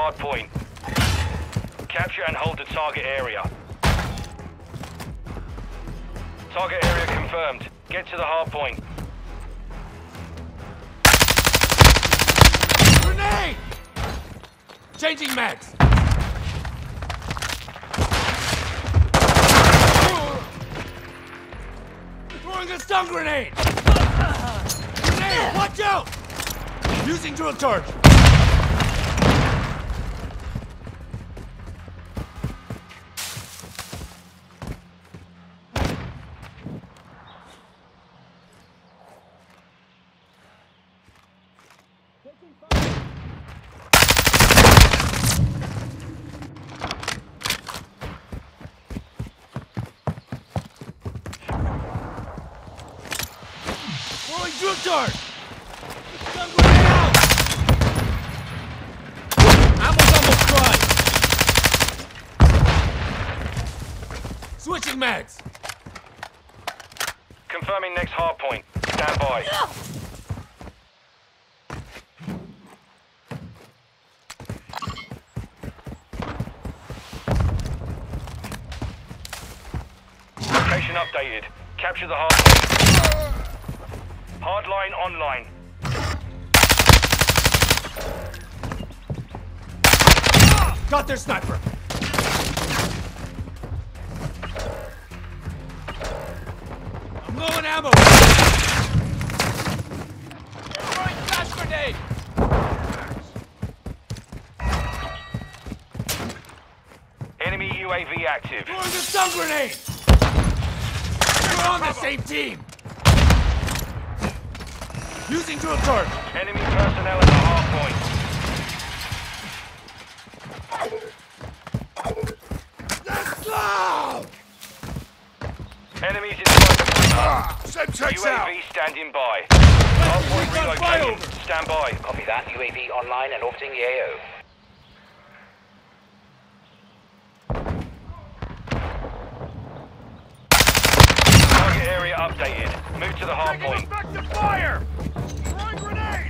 hard point. Capture and hold the target area. Target area confirmed. Get to the hard point. Grenade! Changing mags! Throwing a stun grenade! Grenade! Watch out! Using drill charge! Throwing drill charge! Stun grenade out! Ammo's almost dry! Switching mags! Confirming next hard point. Stand by. Location updated. Capture the hard point. Hardline online. Got their sniper! I'm low on ammo! Throwing flash grenade! Enemy UAV active. Throwing a stun grenade! We're on the same team! Using drill charge! Enemy personnel at the hard point. Let's go! Enemies inside the perimeter. Semtex out! UAV standing by. Hard point Recon relocated. flyover. Stand by. Copy that. UAV online and orbiting the AO. Target area updated. Move to the hard point. Effective fire! Throwing grenade!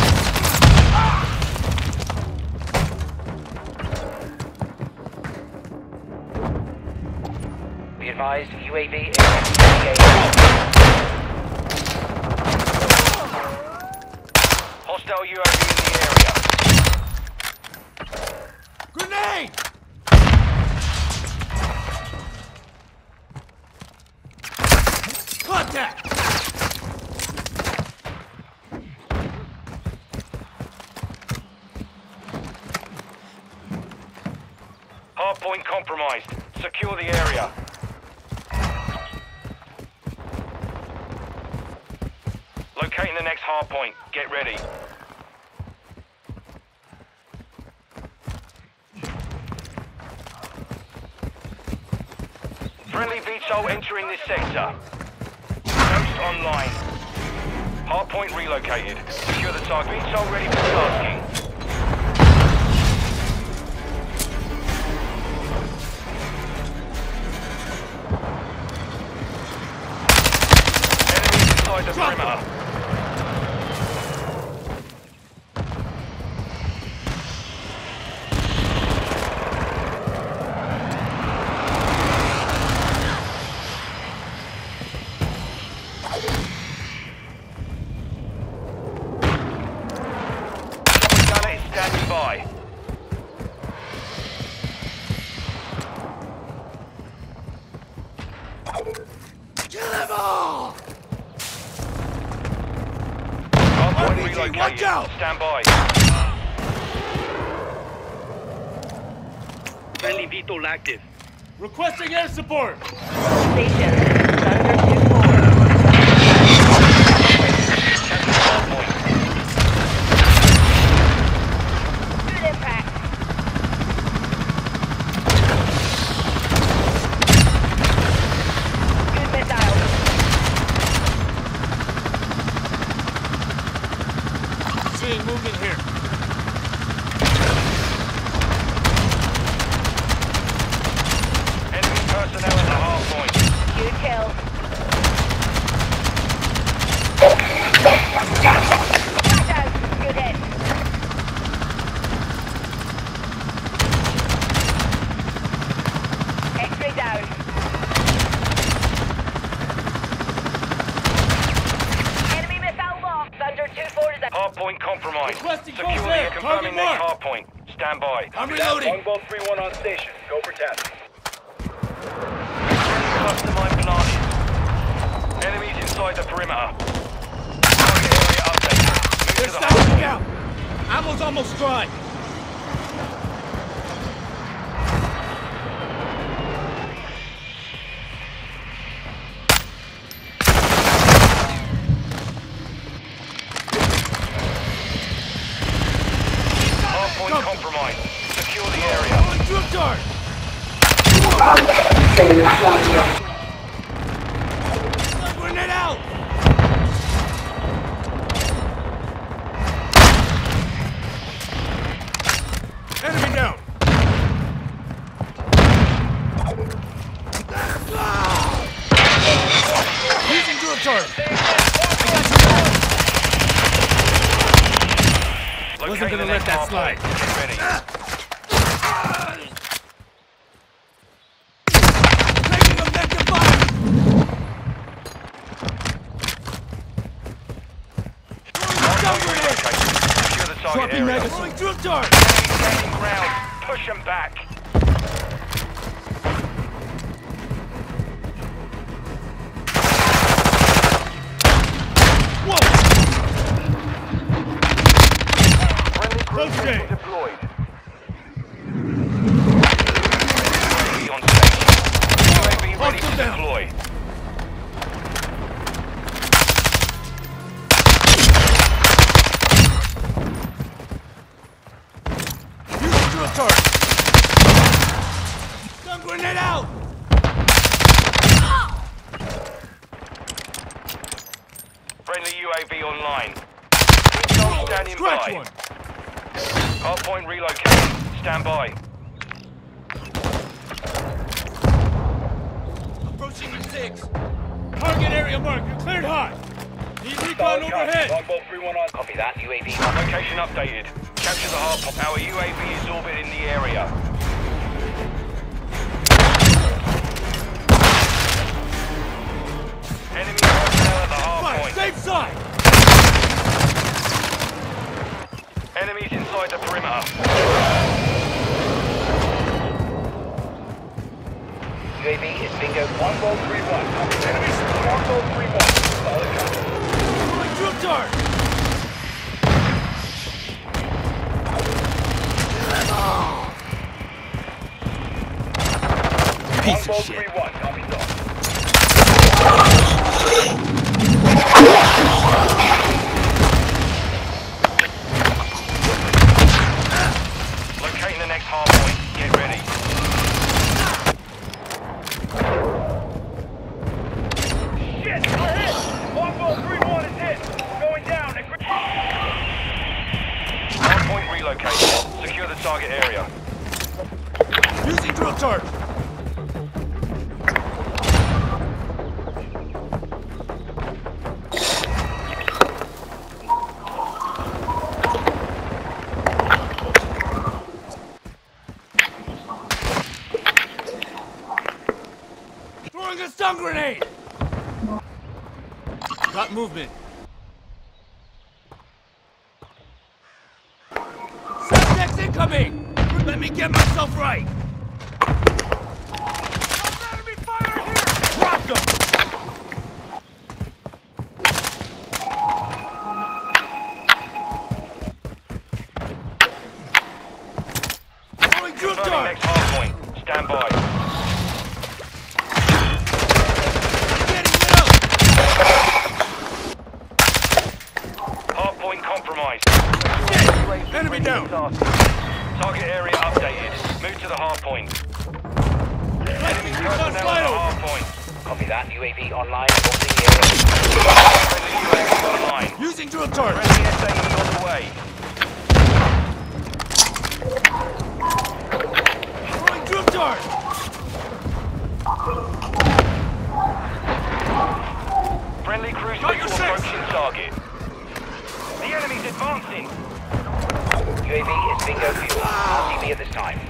Be advised, UAV is the AO. Hostile UAV in the area. Grenade! Contact! Hardpoint compromised. Secure the area. Locating the next hardpoint. Get ready. Friendly VTOL entering this sector. Ghost online. Hardpoint relocated. Secure the target. VTOL ready for tasking. Enemies inside the perimeter. Gunner is standing by. Kill them all! Hardpoint RPG, relocated. watch out! Stand by. Friendly VTOL active. Requesting air support! Station, Thunder 2-4. Capture the hardpoint. Good impact. Good missile. Seeing movement here. Enemy personnel at the hardpoint. Good Requesting Secure close the air. confirming Target next marked. hard point. Stand by. I'm reloading. Longbow 3-1 on station. Go for tasking. Cluster mine planted. Enemies inside the perimeter. Target area updated. Move They're to the hard stacking point. out. Ammo's almost dry. Hard point compromised. Secure the area. Throwing troop dart. Stun grenade out. Enemy down. Using drill turret. Locating gonna the let next that hard slide. point. Get ready. Taking effective fire. Hard point relocated. Secure the target Dropping area. magazine. Throwing drill dart. Enemies gaining ground. Push them back. Whoa. Friendly Close cruise game. missile deployed. UAV on station. UAV ready Hostile to down. deploy. Using drill turret. Stun grenade out. Friendly UAV online. Missile standing Scratch by. one. Hardpoint relocated. Stand by. Approaching in 6. Target area marker cleared hot. Need recon overhead. Longbow 3-1 on. Copy that. UAV on. Location updated. Capture the hardpoint. Our UAV is orbiting the area. Enemy personnel at the Fire, hardpoint. safe side. Enemies inside the perimeter. UAV is bingo. Longbow 3-1. Enemy Longbow 3-1. Solid copy. Throwing drill dart. Piece Longbow of shit. 3-1. Copy dog. Locating the next hardpoint. Get ready. Shit! We're hit! Longbow 3-1 is hit! Going down. Hardpoint relocated. Secure the target area. Using drill dart. Throwing a stun grenade. Got movement. Subjects incoming. Let me get myself right. Enemy fire here. Drop them. Throwing drill Confirming dart. next hardpoint. Stand by. Getting lit up. Hardpoint compromised. Shit. Enemy down. Target area updated. Move to the hardpoint. Enemy personnel at the hardpoint. Copy that. UAV online and orbiting the area. Friendly UAV online. Using drill dart. Friendly SAE on the way. Throwing drill dart. Friendly cruise Target missile six. approaching target. The enemy's advancing. UAV is bingo fuel. RTB at this time.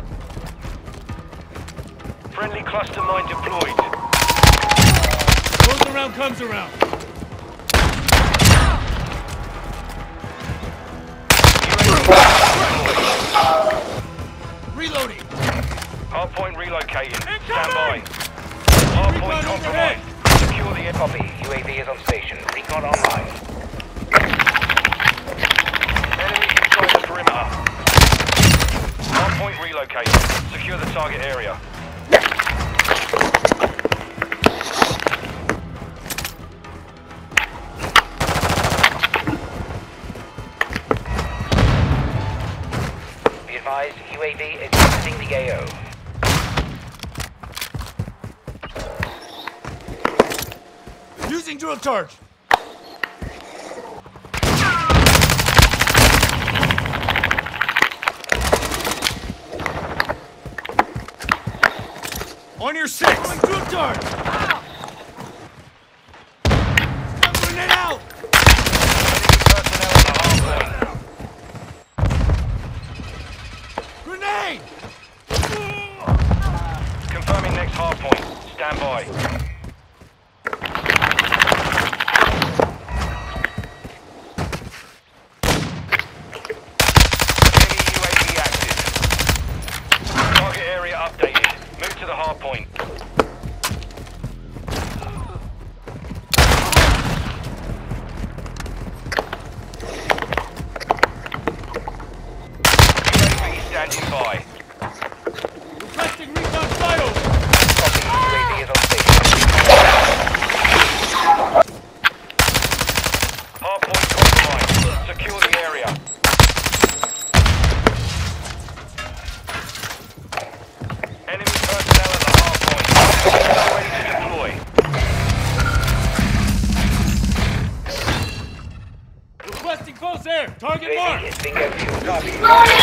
Friendly cluster mine deployed. Goes around, comes around. Reloading. Hardpoint relocating. Stand Incoming! by. Hardpoint Recon compromised. Secure the Copy. UAV is on station. Recon online. enemy inside the perimeter. Hardpoint relocated. Secure the target area. Be advised, UAV is exiting the AO. Using drill charge. On your six. Going drill charge. Stun grenade out. Personnel at the hardpoint. Grenade. Confirming next hardpoint. Stand by. Enemy UAV active. Target area updated. Move to the hardpoint. UAV standing by. Requesting recon flyover. Copy. UAV is on station. Hardpoint compromised. Secure the area. Enemy personnel at the hardpoint. Now ready to deploy. Requesting close air. Target UAV mark. is bingo fuel. Copy.